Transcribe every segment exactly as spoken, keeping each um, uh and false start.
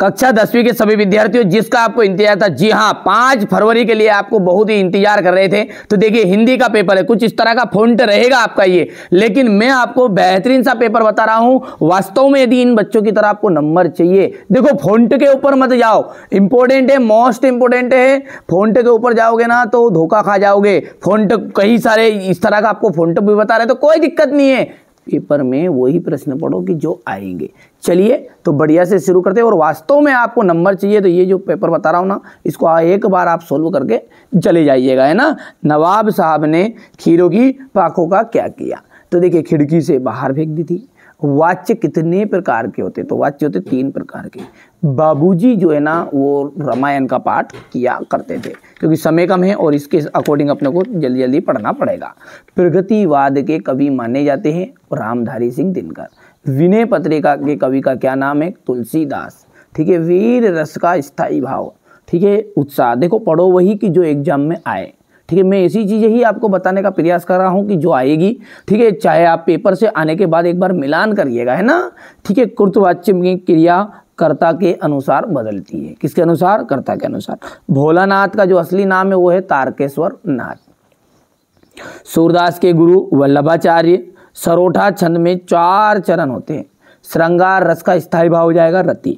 कक्षा दसवीं के सभी विद्यार्थियों जिसका आपको इंतजार था, जी हाँ, पाँच फरवरी के लिए आपको बहुत ही इंतजार कर रहे थे। तो देखिए हिंदी का पेपर है, कुछ इस तरह का फॉन्ट रहेगा आपका ये, लेकिन मैं आपको बेहतरीन सा पेपर बता रहा हूं। वास्तव में यदि इन बच्चों की तरह आपको नंबर चाहिए, देखो फॉन्ट के ऊपर मत जाओ, इंपॉर्टेंट है, मोस्ट इंपॉर्टेंट है। फॉन्ट के ऊपर जाओगे ना तो धोखा खा जाओगे। फॉन्ट कई सारे इस तरह का आपको फॉन्ट भी बता रहे, तो कोई दिक्कत नहीं है, पेपर में वही प्रश्न पढ़ो कि जो आएंगे। चलिए तो बढ़िया से शुरू करते हैं। और वास्तव में आपको नंबर चाहिए तो ये जो पेपर बता रहा हूँ ना, इसको एक बार आप सोल्व करके चले जाइएगा, है ना। नवाब साहब ने खीरों की पाखों का क्या किया, तो देखिए खिड़की से बाहर फेंक दी थी। वाच्य कितने प्रकार के होते, तो वाच्य होते तीन प्रकार के। बाबूजी जो है ना वो रामायण का पाठ किया करते थे, क्योंकि समय कम है और इसके अकॉर्डिंग अपने को जल्दी जल्दी पढ़ना पड़ेगा। प्रगतिवाद के कवि माने जाते हैं रामधारी सिंह दिनकर। विनय पत्रिका के कवि का क्या नाम है, तुलसीदास। ठीक है। वीर रस का स्थायी भाव, ठीक है, उत्साह। देखो पढ़ो वही कि जो एग्जाम में आए, ठीक है। मैं ऐसी चीज़ें ही आपको बताने का प्रयास कर रहा हूँ कि जो आएगी, ठीक है। चाहे आप पेपर से आने के बाद एक बार मिलान करिएगा, है ना, ठीक है। कृतवाच्य में क्रिया कर्ता के अनुसार बदलती है, किसके अनुसार, कर्ता के अनुसार। भोलानाथ का जो असली नाम है वो है तारकेश्वर नाथ। सूरदास के गुरु वल्लभाचार्य। सरोठा छंद में चार चरण होते हैं। श्रृंगार रस का स्थायी भाव हो जाएगा रति।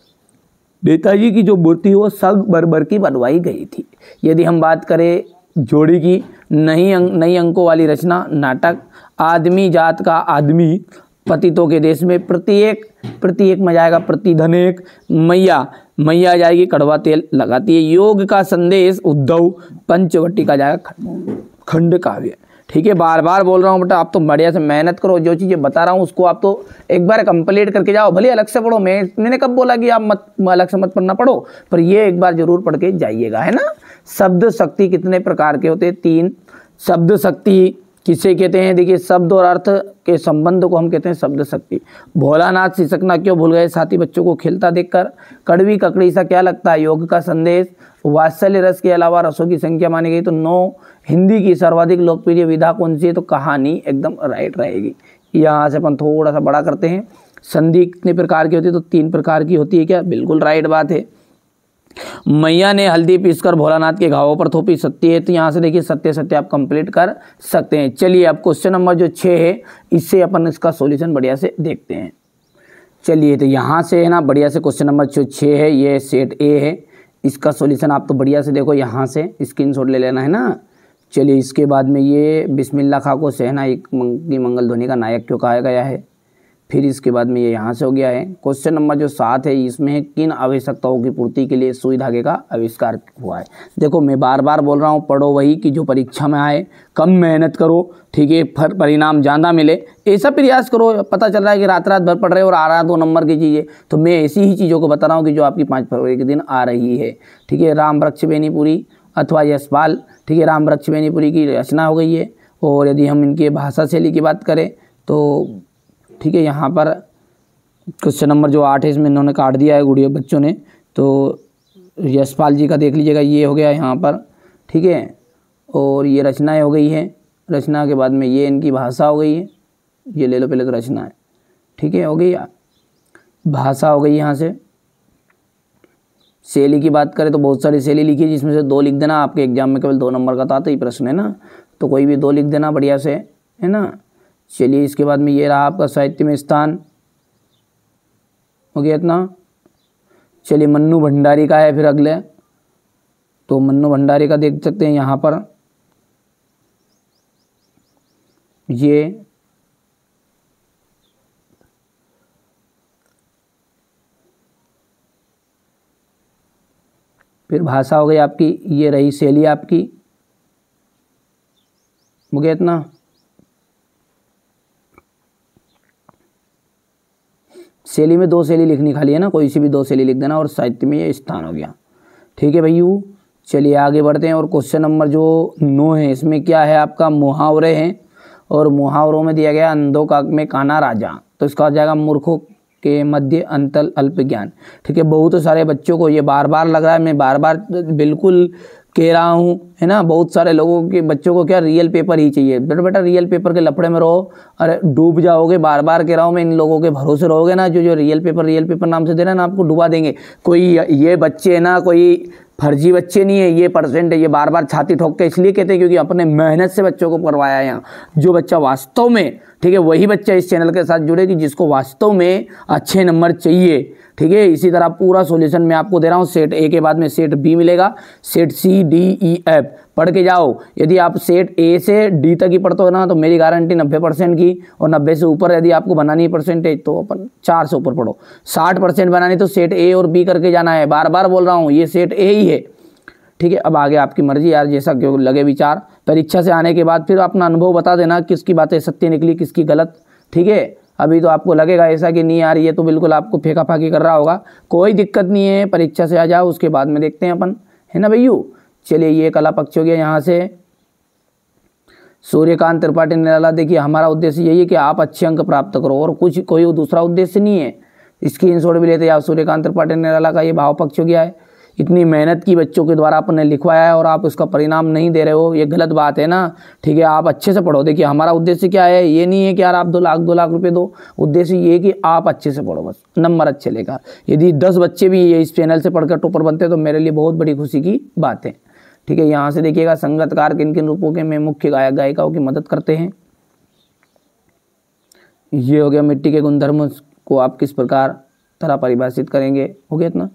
नेताजी की जो मूर्ति वो सग बरबर की बनवाई गई थी। यदि हम बात करें जोड़ी की, नई अंक नई अंकों वाली रचना नाटक। आदमी जात का आदमी, पतितों के देश में। प्रत्येक प्रत्येक में जाएगा प्रतिधनेक। मैया मैया जाएगी कड़वा तेल लगाती है। योग का संदेश उद्धव। पंचवटी का जाएगा खंड काव्य। ठीक है, बार बार बोल रहा हूँ बेटा, आप तो बढ़िया से मेहनत करो। जो चीज़ें बता रहा हूँ उसको आप तो एक बार कंप्लीट करके जाओ, भले अलग से पढ़ो। मैं मैंने कब बोला कि आप मत अलग से मत पढ़ना, पढ़ो, पर ये एक बार जरूर पढ़ के जाइएगा, है ना। शब्द शक्ति कितने प्रकार के होते हैं, तीन। शब्द शक्ति किसे कहते हैं, देखिए शब्द और अर्थ के संबंध को हम कहते हैं शब्द शक्ति। भोलानाथ सिसकना क्यों भूल गए, साथी बच्चों को खेलता देखकर। कड़वी ककड़ी सा क्या लगता है, योग का संदेश। वात्सल्य रस के अलावा रसों की संख्या मानी गई तो नौ। हिंदी की सर्वाधिक लोकप्रिय विधा कौन सी है, तो कहानी एकदम राइट रहेगी। यहाँ से अपन थोड़ा सा बड़ा करते हैं। संधि कितने प्रकार की होती है, तो तीन प्रकार की होती है क्या, बिल्कुल राइट बात है। मैया ने हल्दी पीसकर भोलानाथ के घावों पर थोपी, सत्य है। तो यहाँ से देखिए सत्य सत्य आप कंप्लीट कर सकते हैं। चलिए अब क्वेश्चन नंबर जो छः है, इससे अपन इसका सॉल्यूशन बढ़िया से देखते हैं। चलिए तो यहाँ से है ना बढ़िया से क्वेश्चन नंबर जो छः है, ये सेट ए है। इसका सॉल्यूशन आप तो बढ़िया से देखो, यहाँ से स्क्रीनशॉट ले लेना, है ना। चलिए इसके बाद में ये बिस्मिल्लाह खां को शहनाई की मंगल ध्वनि का नायक क्यों कहा गया है। फिर इसके बाद में ये यहाँ से हो गया है। क्वेश्चन नंबर जो सात है, इसमें है किन आवश्यकताओं की पूर्ति के लिए सुई धागे का आविष्कार हुआ है। देखो मैं बार बार बोल रहा हूँ, पढ़ो वही कि जो परीक्षा में आए, कम मेहनत करो, ठीक है, फिर परिणाम ज़्यादा मिले, ऐसा प्रयास करो। पता चल रहा है कि रात रात भर पढ़ रहे हो और आ रहा दो नंबर की चीज़ें, तो मैं ऐसी ही चीज़ों को बता रहा हूँ कि जो आपकी पाँच फरवरी के दिन आ रही है। ठीक है, राम वृक्ष बेनीपुरी अथवा यशपाल, ठीक है, राम वृक्ष बेनीपुरी की रचना हो गई है। और यदि हम इनके भाषा शैली की बात करें तो ठीक है, यहाँ पर क्वेश्चन नंबर जो आठ है इसमें इन्होंने काट दिया है गुड़िया बच्चों ने, तो यशपाल जी का देख लीजिएगा, ये हो गया यहाँ पर, ठीक है। और ये रचनाएं हो गई है, रचना के बाद में ये इनकी भाषा हो गई है, ये ले लो पहले तो रचना है, ठीक है, हो गई। भाषा हो गई। यहाँ से शैली की बात करें तो बहुत सारी शैली लिखी है, जिसमें से दो लिख देना, आपके एग्जाम में केवल दो नंबर का था तो ये प्रश्न है ना, तो कोई भी दो लिख देना बढ़िया से, है ना। चलिए इसके बाद में ये रहा आपका साहित्य में स्थान, हो गया इतना। चलिए मन्नू भंडारी का है फिर अगले, तो मन्नू भंडारी का देख सकते हैं यहाँ पर, ये फिर भाषा हो गई आपकी, ये रही शैली आपकी, हो गया इतना। शैली में दो शैली लिखनी खाली है ना, कोई सी भी दो शैली लिख देना, और साहित्य में ये स्थान हो गया, ठीक है भैयू। चलिए आगे बढ़ते हैं। और क्वेश्चन नंबर जो नौ है, इसमें क्या है आपका, मुहावरे हैं, और मुहावरों में दिया गया अंधों का में काना राजा, तो इसका हो जाएगा मूर्खों के मध्य अंतर अल्प ज्ञान। ठीक है, बहुत सारे बच्चों को ये बार बार लग रहा है, मैं बार बार बिल्कुल कह रहा हूँ, है ना, बहुत सारे लोगों के बच्चों को क्या रियल पेपर ही चाहिए। बेटा बेटा रियल पेपर के लफड़े में रहो, अरे डूब जाओगे। बार बार कह रहा हूँ मैं, इन लोगों के भरोसे रहोगे ना, जो जो रियल पेपर रियल पेपर नाम से दे रहे हैं ना, आपको डुबा देंगे। कोई ये बच्चे है ना, कोई फर्जी बच्चे नहीं है, ये परसेंट है, ये बार बार छाती ठोक के इसलिए कहते हैं क्योंकि अपने मेहनत से बच्चों को करवाया है यहाँ। जो बच्चा वास्तव में, ठीक है, वही बच्चा इस चैनल के साथ जुड़े कि जिसको वास्तव में अच्छे नंबर चाहिए। ठीक है, इसी तरह पूरा सॉल्यूशन मैं आपको दे रहा हूँ। सेट ए के बाद में सेट बी मिलेगा, set C D E F पढ़ के जाओ। यदि आप सेट ए से डी तक ही पढ़ते हो ना, तो मेरी गारंटी नब्बे परसेंट की, और नब्बे से ऊपर यदि आपको बनानी है परसेंटेज तो अपन चार से ऊपर पढ़ो। साठ परसेंट बनानी तो सेट ए और बी करके जाना है। बार बार बोल रहा हूँ, ये सेट ए ही है। ठीक है, अब आगे आपकी मर्जी यार, जैसा क्यों लगे विचार। परीक्षा से आने के बाद फिर अपना अनुभव बता देना, किसकी बातें सत्य निकली किसकी गलत। ठीक है, अभी तो आपको लगेगा ऐसा कि नहीं यार ये तो बिल्कुल आपको फेंका फाकी कर रहा होगा, कोई दिक्कत नहीं है, परीक्षा से आ जाओ, उसके बाद में देखते हैं अपन, है ना भैयू। चलिए, ये कला पक्ष हो गया। यहाँ से सूर्यकांत त्रिपाठी निराला, देखिए हमारा उद्देश्य यही है कि आप अच्छे अंक प्राप्त करो, और कुछ कोई दूसरा उद्देश्य नहीं है। स्क्रीनशॉट भी लेते आप। सूर्यकांत त्रिपाठी निराला का ये भाव पक्ष हो गया है। इतनी मेहनत की बच्चों के द्वारा आपने लिखवाया है और आप उसका परिणाम नहीं दे रहे हो, ये गलत बात है ना। ठीक है, आप अच्छे से पढ़ो। देखिए हमारा उद्देश्य क्या है, ये नहीं है कि यार आप दो लाख दो लाख रुपए दो, उद्देश्य ये है कि आप अच्छे से पढ़ो, बस नंबर अच्छे लेकर। यदि दस बच्चे भी इस चैनल से पढ़कर टॉपर बनते हैं तो मेरे लिए बहुत बड़ी खुशी की बात है। ठीक है, यहाँ से देखिएगा संगतकार किन किन रूपों के में मुख्य गायक गायिकाओं की मदद करते हैं। ये हो गया मिट्टी के गुणधर्म को आप किस प्रकार तरह परिभाषित करेंगे, हो गया इतना।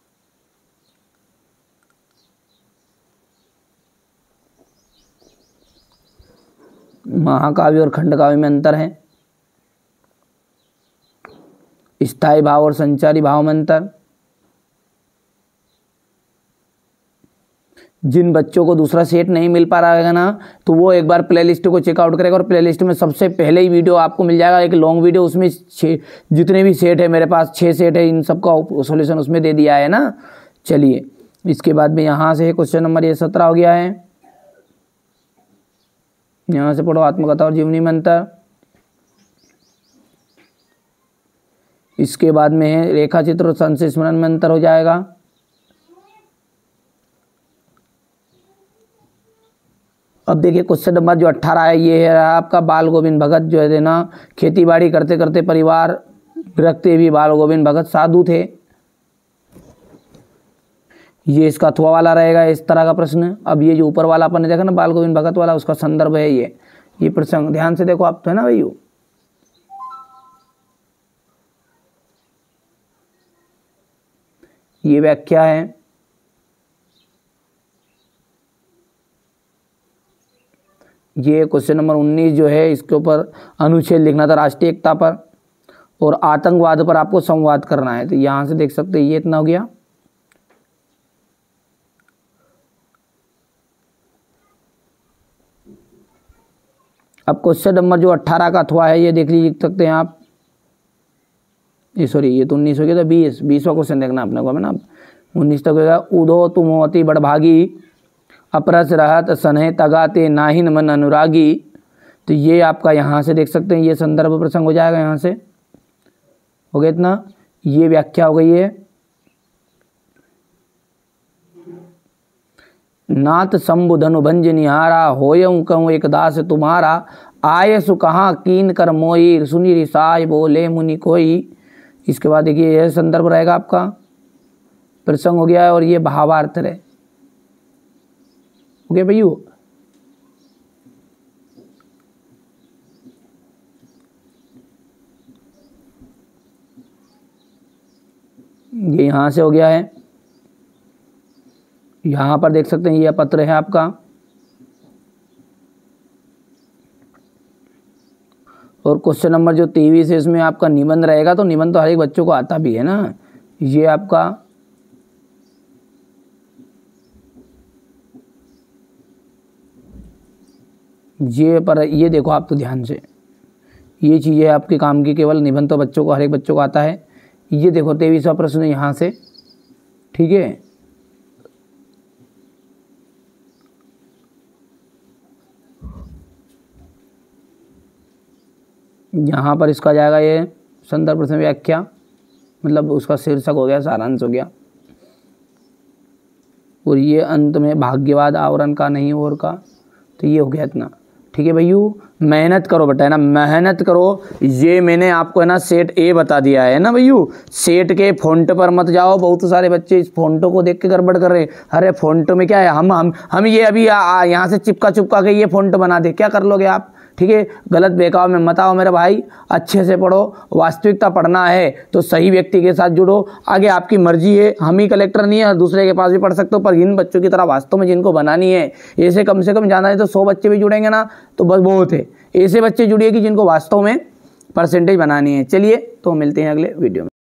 महाकाव्य और खंडकाव्य में अंतर है। स्थायी भाव और संचारी भाव में अंतर। जिन बच्चों को दूसरा सेट नहीं मिल पा रहा है ना, तो वो एक बार प्लेलिस्ट को चेकआउट करेगा, और प्लेलिस्ट में सबसे पहले ही वीडियो आपको मिल जाएगा, एक लॉन्ग वीडियो। उसमें छः जितने भी सेट है, मेरे पास छः सेट है, इन सब का सॉल्यूशन उसमें दे दिया है ना। चलिए, इसके बाद में यहाँ से क्वेश्चन नंबर ये सत्रह हो गया है। यहाँ से पढ़ो, आत्मकथा और जीवनी में अंतर। इसके बाद में है रेखा चित्र और संशय स्मरण में अंतर हो जाएगा। अब देखिए क्वेश्चन नंबर जो अट्ठारह है, ये है आपका बाल गोविंद भगत जो है ना, खेती बाड़ी करते करते परिवार रखते भी बाल गोविंद भगत साधु थे। ये इसका अथवा वाला रहेगा, इस तरह का प्रश्न। अब ये जो ऊपर वाला अपन ने देखा ना बाल गोविंद भगत वाला, उसका संदर्भ है ये ये प्रसंग। ध्यान से देखो आप, तो है ना भैया। ये व्याख्या है। ये क्वेश्चन नंबर उन्नीस जो है, इसके ऊपर अनुच्छेद लिखना था राष्ट्रीय एकता पर, और आतंकवाद पर आपको संवाद करना है। तो यहां से देख सकते हैं, ये इतना हो गया। अब क्वेश्चन नंबर जो अट्ठारह का अथवा है, ये देख लीजिए, लिख सकते हैं आप। ये सॉरी, ये तो उन्नीस हो गया, तो बीस बीसवा क्वेश्चन देखना अपने को, है ना। उन्नीस तक होगा। उदो तुम होती बड़भागी, अपरस रहत सनहे तगाते नाहिन मन अनुरागी। तो ये आपका यहाँ से देख सकते हैं, ये संदर्भ प्रसंग हो जाएगा। यहाँ से हो गया इतना। ये व्याख्या हो गई है। नाथ शंभुधनु भंज निहारा, होयं कहूँ एक दास तुम्हारा, आय सु कहाँ कीन कर मोई, सुनी रिसाय बोले मुनि कोई। इसके बाद देखिए यह संदर्भ रहेगा आपका, प्रसंग हो गया है, और ये भावार्थ रहे। हो गया भैया। ये यहां से हो गया है। यहाँ पर देख सकते हैं, ये पत्र है आपका, और क्वेश्चन नंबर जो तेईस है, इसमें आपका निबंध रहेगा। तो निबंध तो हर एक बच्चों को आता भी है ना। ये आपका ये पर ये देखो आप, तो ध्यान से ये चीज़ें आपके काम की, केवल निबंध तो बच्चों को, हर एक बच्चों को आता है। ये देखो तेईसवां प्रश्न यहाँ से, ठीक है। यहाँ पर इसका जाएगा ये संदर्भ प्रश्न व्याख्या मतलब उसका शीर्षक हो गया, सारांश हो गया। और ये अंत में भाग्यवाद आवरण का नहीं और का, तो ये हो गया इतना। ठीक है भैया, मेहनत करो बेटा, है ना, मेहनत करो। ये मैंने आपको है ना सेट ए बता दिया है ना भैया, सेट के फ़ॉन्ट पर मत जाओ। बहुत सारे बच्चे इस फ़ॉन्टों को देख के गड़बड़ कर रहे हैं। अरे फ़ॉन्ट में क्या है, हम हम हम ये अभी यहाँ से चिपका चिपका के ये फ़ॉन्ट बना दे, क्या कर लोगे आप? ठीक है, गलत बेकाव में मत आओ मेरे भाई, अच्छे से पढ़ो। वास्तविकता पढ़ना है तो सही व्यक्ति के साथ जुड़ो, आगे आपकी मर्जी है। हम ही कलेक्टर नहीं है, दूसरे के पास भी पढ़ सकते हो, पर इन बच्चों की तरह वास्तव में जिनको बनानी है, ऐसे कम से कम जाना है तो सौ बच्चे भी जुड़ेंगे ना तो बस बहुत है। ऐसे बच्चे जुड़िए कि जिनको वास्तव में परसेंटेज बनानी है। चलिए तो मिलते हैं अगले वीडियो में।